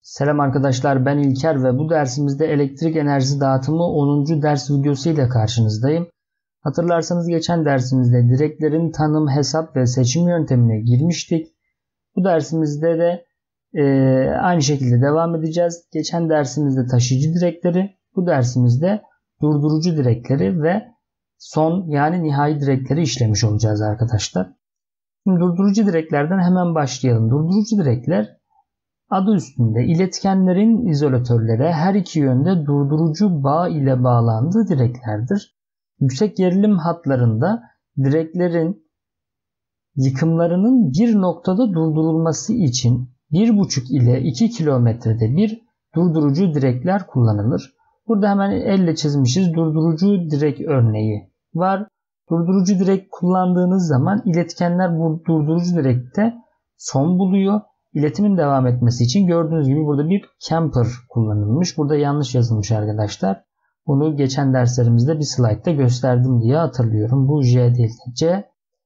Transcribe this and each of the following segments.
Selam arkadaşlar, ben İlker ve bu dersimizde elektrik enerjisi dağıtımı 10. ders videosu ile karşınızdayım. Hatırlarsanız geçen dersimizde direklerin tanım, hesap ve seçim yöntemine girmiştik. Bu dersimizde de aynı şekilde devam edeceğiz. Geçen dersimizde taşıyıcı direkleri, bu dersimizde durdurucu direkleri ve son yani nihai direkleri işlemiş olacağız arkadaşlar. Şimdi durdurucu direklerden hemen başlayalım. Durdurucu direkler adı üstünde iletkenlerin izolatörlere her iki yönde durdurucu bağ ile bağlandığı direklerdir. Yüksek gerilim hatlarında direklerin yıkımlarının bir noktada durdurulması için 1,5 ile 2 kilometrede bir durdurucu direkler kullanılır. Burada hemen elle çizmişiz durdurucu direk örneği var. Durdurucu direk kullandığınız zaman iletkenler bu durdurucu direkte son buluyor. İletimin devam etmesi için gördüğünüz gibi burada bir camper kullanılmış. Burada yanlış yazılmış arkadaşlar. Bunu geçen derslerimizde bir slaytta gösterdim diye hatırlıyorum. Bu J değil de C.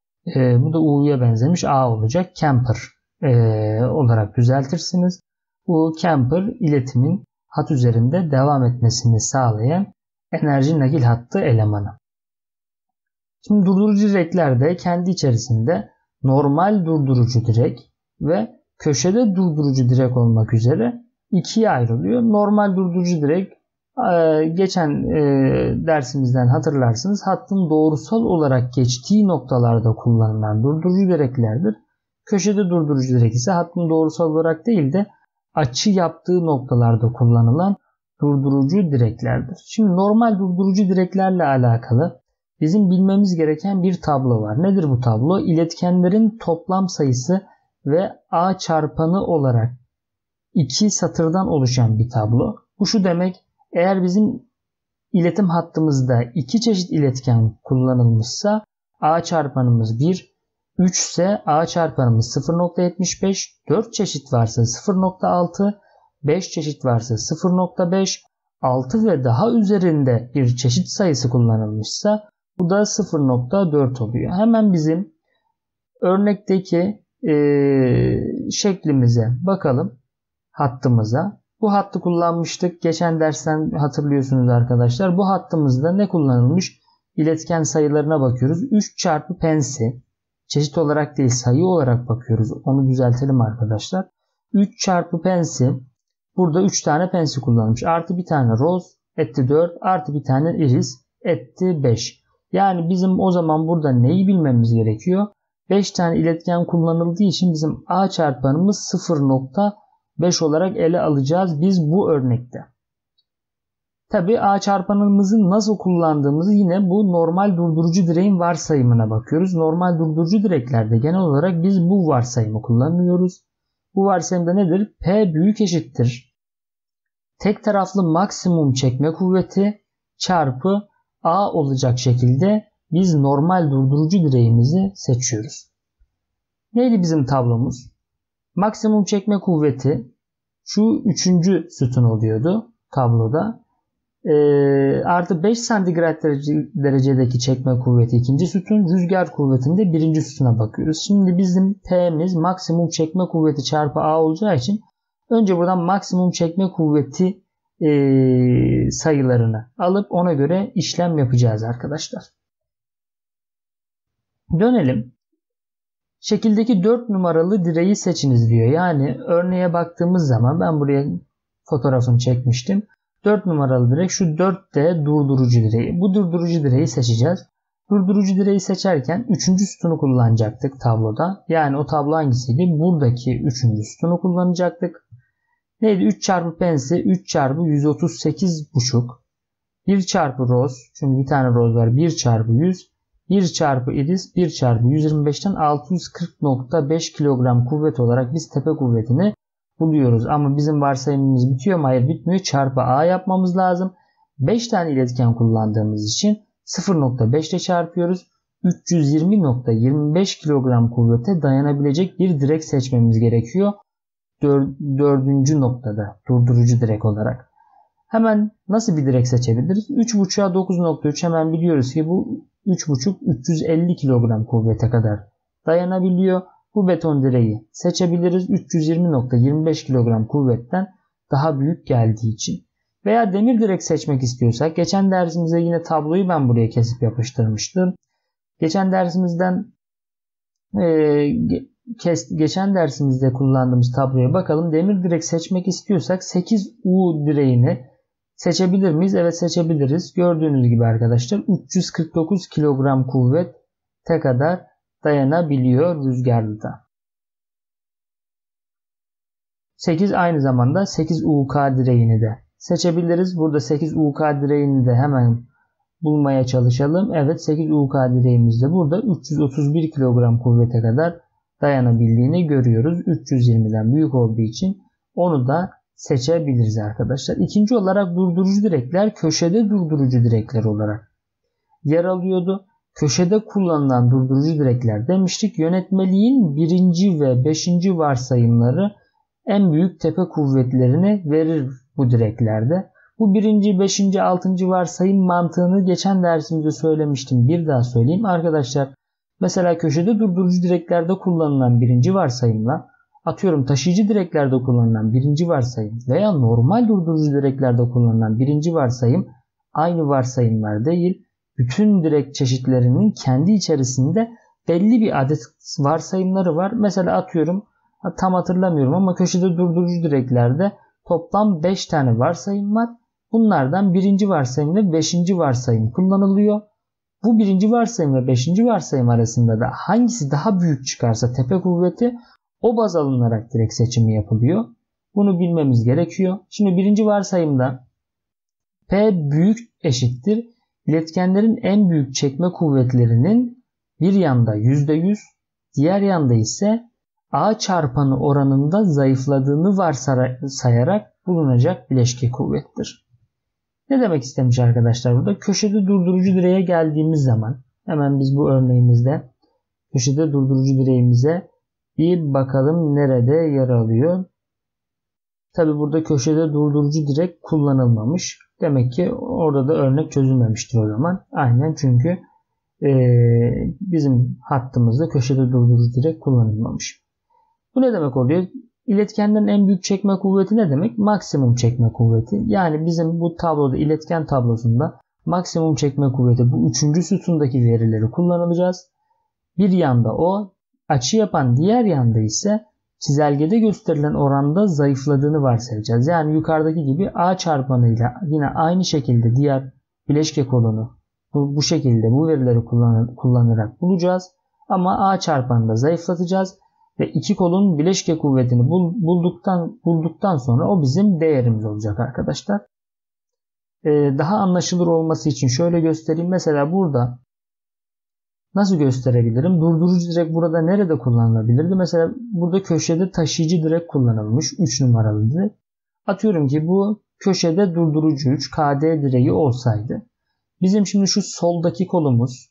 Bu da U'ya benzemiş A olacak. Camper olarak düzeltirsiniz. Bu camper iletimin hat üzerinde devam etmesini sağlayan enerji nakil hattı elemanı. Şimdi durdurucu direkler de kendi içerisinde normal durdurucu direk ve köşede durdurucu direk olmak üzere ikiye ayrılıyor. Normal durdurucu direk geçen dersimizden hatırlarsınız hattın doğrusal olarak geçtiği noktalarda kullanılan durdurucu direklerdir. Köşede durdurucu direk ise hattın doğrusal olarak değil de açı yaptığı noktalarda kullanılan durdurucu direklerdir. Şimdi normal durdurucu direklerle alakalı bizim bilmemiz gereken bir tablo var. Nedir bu tablo? İletkenlerin toplam sayısı ve A çarpanı olarak iki satırdan oluşan bir tablo. Bu şu demek, eğer bizim iletim hattımızda iki çeşit iletken kullanılmışsa A çarpanımız 1, 3 ise A çarpanımız 0,75, 4 çeşit varsa 0,6, 5 çeşit varsa 0,5, 6 ve daha üzerinde bir çeşit sayısı kullanılmışsa bu da 0,4 oluyor. Hemen bizim örnekteki şeklimize bakalım, hattımıza. Bu hattı kullanmıştık. Geçen dersten hatırlıyorsunuz arkadaşlar. Bu hattımızda ne kullanılmış? İletken sayılarına bakıyoruz. 3 çarpı pensi. Çeşit olarak değil sayı olarak bakıyoruz. Onu düzeltelim arkadaşlar. 3 çarpı pensi. Burada 3 tane pensi kullanılmış. Artı bir tane roz etti 4. Artı bir tane iris etti 5. Yani bizim o zaman burada neyi bilmemiz gerekiyor? 5 tane iletken kullanıldığı için bizim A çarpanımız 0,5 olarak ele alacağız biz bu örnekte. Tabi A çarpanımızı nasıl kullandığımızı yine bu normal durdurucu direğin varsayımına bakıyoruz. Normal durdurucu direklerde genel olarak biz bu varsayımı kullanıyoruz. Bu varsayımda nedir? P büyük eşittir tek taraflı maksimum çekme kuvveti çarpı A olacak şekilde biz normal durdurucu direğimizi seçiyoruz. Neydi bizim tablomuz? Maksimum çekme kuvveti şu 3. sütun oluyordu tabloda. Artı 5 santigrat derecedeki çekme kuvveti 2. sütun. Rüzgar kuvvetinde 1. sütuna bakıyoruz. Şimdi bizim P'miz maksimum çekme kuvveti çarpı A olacağı için önce buradan maksimum çekme kuvveti sayılarını alıp ona göre işlem yapacağız arkadaşlar. Dönelim. Şekildeki 4 numaralı direği seçiniz diyor. Yani örneğe baktığımız zaman ben buraya fotoğrafını çekmiştim. 4 numaralı direk şu 4D durdurucu direği. Bu durdurucu direği seçeceğiz. Durdurucu direği seçerken 3. sütunu kullanacaktık tabloda. Yani o tablo hangisiydi? Buradaki 3. sütunu kullanacaktık. Neydi? 3 çarpı pensi 3 çarpı 138,5. 1 çarpı roz. Çünkü bir tane roz var. 1 çarpı 100. 1 çarpı iris 1 çarpı 125'ten 640,5 kilogram kuvvet olarak biz tepe kuvvetini buluyoruz. Ama bizim varsayımımız bitiyor mu? Hayır bitmiyor. Çarpı A yapmamız lazım. 5 tane iletken kullandığımız için 0,5 ile çarpıyoruz. 320,25 kilogram kuvvete dayanabilecek bir direk seçmemiz gerekiyor. 4. noktada durdurucu direk olarak. Hemen nasıl bir direk seçebiliriz? 3,5'a 9,3 hemen biliyoruz ki bu 3,5 350 kilogram kuvvete kadar dayanabiliyor. Bu beton direği seçebiliriz. 320,25 kilogram kuvvetten daha büyük geldiği için. Veya demir direk seçmek istiyorsak, geçen dersimizde yine tabloyu ben buraya kesip yapıştırmıştım. Geçen dersimizde kullandığımız tabloya bakalım. Demir direk seçmek istiyorsak 8U direğini seçebilir miyiz? Evet, seçebiliriz. Gördüğünüz gibi arkadaşlar 349 kilogram kuvvete kadar dayanabiliyor rüzgarlıda. 8 aynı zamanda 8UK direğini de seçebiliriz. Burada 8UK direğini de hemen bulmaya çalışalım. Evet, 8UK direğimiz de burada 331 kilogram kuvvete kadar dayanabildiğini görüyoruz. 320'den büyük olduğu için onu da seçebiliriz arkadaşlar. İkinci olarak durdurucu direkler köşede durdurucu direkler olarak yer alıyordu. Köşede kullanılan durdurucu direkler demiştik. Yönetmeliğin 1. ve 5. varsayımları en büyük tepe kuvvetlerini verir bu direklerde. Bu 1. 5. 6. varsayım mantığını geçen dersimizde söylemiştim. Bir daha söyleyeyim arkadaşlar. Mesela köşede durdurucu direklerde kullanılan 1. varsayımla atıyorum taşıyıcı direklerde kullanılan 1. varsayım veya normal durdurucu direklerde kullanılan 1. varsayım aynı varsayımlar değil. Bütün direk çeşitlerinin kendi içerisinde belli bir adet varsayımları var. Mesela atıyorum, tam hatırlamıyorum ama köşede durdurucu direklerde toplam 5 tane varsayım var. Bunlardan 1. varsayım ve 5. varsayım kullanılıyor. Bu 1. varsayım ve 5. varsayım arasında da hangisi daha büyük çıkarsa tepe kuvveti o baz alınarak direk seçimi yapılıyor. Bunu bilmemiz gerekiyor. Şimdi 1. varsayımda P büyük eşittir iletkenlerin en büyük çekme kuvvetlerinin bir yanda %100, diğer yanda ise A çarpanı oranında zayıfladığını varsayarak bulunacak bileşke kuvvettir. Ne demek istemiş arkadaşlar burada? Köşede durdurucu direğe geldiğimiz zaman hemen biz bu örneğimizde köşede durdurucu direğimize bir bakalım nerede yer alıyor. Tabi burada köşede durdurucu direk kullanılmamış. Demek ki orada da örnek çözülmemiştir o zaman. Aynen, çünkü bizim hattımızda köşede durdurucu direk kullanılmamış. Bu ne demek oluyor? İletkenlerin en büyük çekme kuvveti ne demek? Maksimum çekme kuvveti. Yani bizim bu tabloda, iletken tablosunda maksimum çekme kuvveti, bu 3. sütundaki verileri kullanacağız. Bir yanda o, açı yapan diğer yanda ise çizelgede gösterilen oranda zayıfladığını varsayacağız. Yani yukarıdaki gibi A çarpanıyla yine aynı şekilde diğer bileşke kolunu bu şekilde bu verileri kullanarak bulacağız. Ama A çarpanını da zayıflatacağız. Ve iki kolun bileşke kuvvetini bulduktan sonra o bizim değerimiz olacak arkadaşlar. Daha anlaşılır olması için şöyle göstereyim. Mesela burada nasıl gösterebilirim? Durdurucu direk burada nerede kullanılabilirdi? Mesela burada köşede taşıyıcı direk kullanılmış. 3 numaralı direk. Atıyorum ki bu köşede durdurucu 3 KD direği olsaydı. Bizim şimdi şu soldaki kolumuz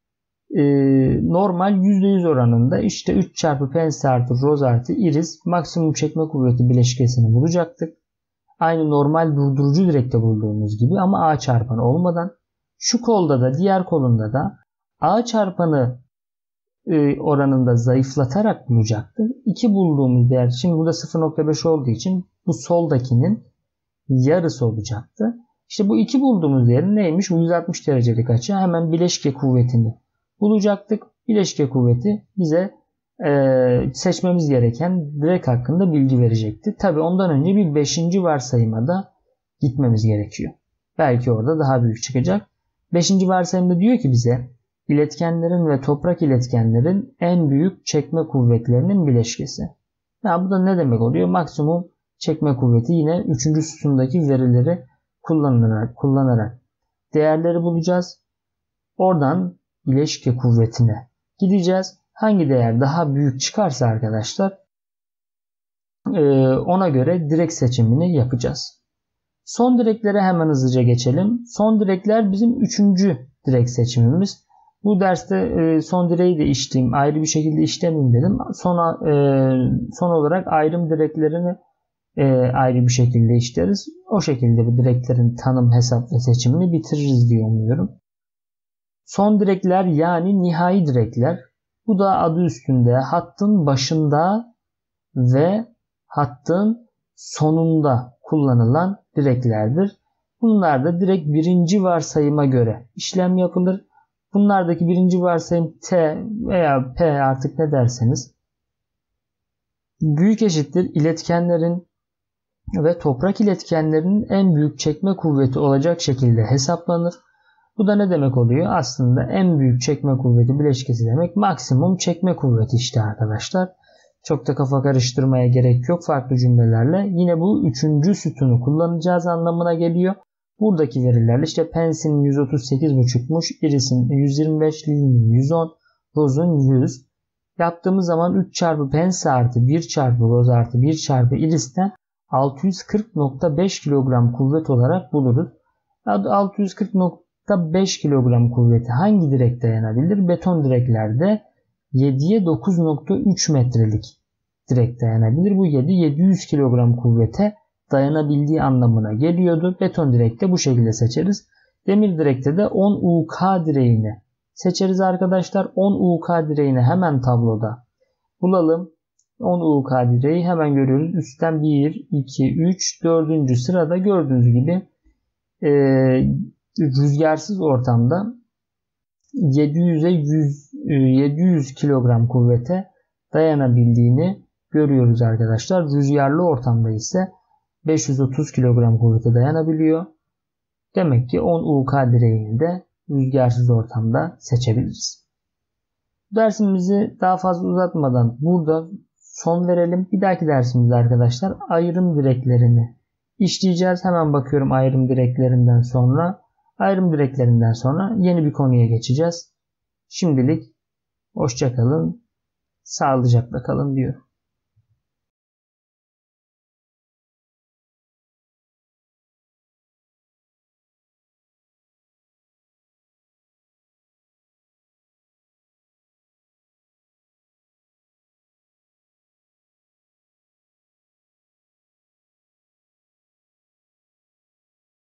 normal %100 oranında işte 3 çarpı pens artı roz artı iris maksimum çekme kuvveti bileşkesini bulacaktık. Aynı normal durdurucu direkte bulduğumuz gibi ama A çarpanı olmadan. Şu kolda da diğer kolunda da A çarpanı oranında zayıflatarak bulacaktık. 2 bulduğumuz değer şimdi burada 0.5 olduğu için bu soldakinin yarısı olacaktı. İşte bu 2 bulduğumuz değerin neymiş? Bu 160 derecelik açı. Hemen bileşke kuvvetini bulacaktık. Bileşke kuvveti bize seçmemiz gereken direk hakkında bilgi verecekti. Tabi ondan önce bir 5. varsayıma da gitmemiz gerekiyor. Belki orada daha büyük çıkacak. 5. varsayımda diyor ki bize iletkenlerin ve toprak iletkenlerin en büyük çekme kuvvetlerinin bileşkesi. Ya bu da ne demek oluyor? Maksimum çekme kuvveti yine 3. sütundaki verileri kullanarak değerleri bulacağız. Oradan bileşke kuvvetine gideceğiz. Hangi değer daha büyük çıkarsa arkadaşlar ona göre direk seçimini yapacağız. Son direklere hemen hızlıca geçelim. Son direkler bizim 3. direk seçimimiz. Bu derste son direği de ayrı bir şekilde işlemeyeyim dedim. Son olarak ayrım direklerini ayrı bir şekilde işleriz. O şekilde bu direklerin tanım, hesap ve seçimini bitiririz diye umuyorum. Son direkler yani nihai direkler. Bu da adı üstünde hattın başında ve hattın sonunda kullanılan direklerdir. Bunlar da direkt birinci varsayıma göre işlem yapılır. Bunlardaki birinci varsayım T veya P artık ne derseniz büyük eşittir iletkenlerin ve toprak iletkenlerinin en büyük çekme kuvveti olacak şekilde hesaplanır. Bu da ne demek oluyor? Aslında en büyük çekme kuvveti bileşkesi demek. Maksimum çekme kuvveti işte arkadaşlar. Çok da kafa karıştırmaya gerek yok farklı cümlelerle. Yine bu üçüncü sütunu kullanacağız anlamına geliyor. Buradaki verilerle işte Pens'in 138,5'muş, Iris'in 125, Li'nin 110, Rose'un 100. Yaptığımız zaman 3 çarpı Pens artı 1 çarpı Rose artı 1 çarpı Iris'ten 640,5 kilogram kuvvet olarak buluruz. 640,5 kilogram kuvveti hangi direk dayanabilir? Beton direklerde 7'ye 9,3 metrelik direk dayanabilir. Bu 700 kilogram kuvvete dayanabildiği anlamına geliyordu. Beton direkte bu şekilde seçeriz. Demir direkte de 10 UK direğini seçeriz arkadaşlar. 10 UK direğini hemen tabloda bulalım. 10 UK direği hemen görüyoruz. Üstten 1, 2, 3, 4. sırada gördüğünüz gibi rüzgarsız ortamda 700 kilogram kuvvete dayanabildiğini görüyoruz arkadaşlar. Rüzgarlı ortamda ise 530 kilogram kuvvete dayanabiliyor. Demek ki 10 UK direğini de rüzgarsız ortamda seçebiliriz. Bu dersimizi daha fazla uzatmadan burada son verelim. Bir dahaki dersimizde arkadaşlar ayrım direklerini işleyeceğiz. Hemen bakıyorum ayrım direklerinden sonra. Ayrım direklerinden sonra yeni bir konuya geçeceğiz. Şimdilik hoşça kalın, sağlıcakla kalın diyorum.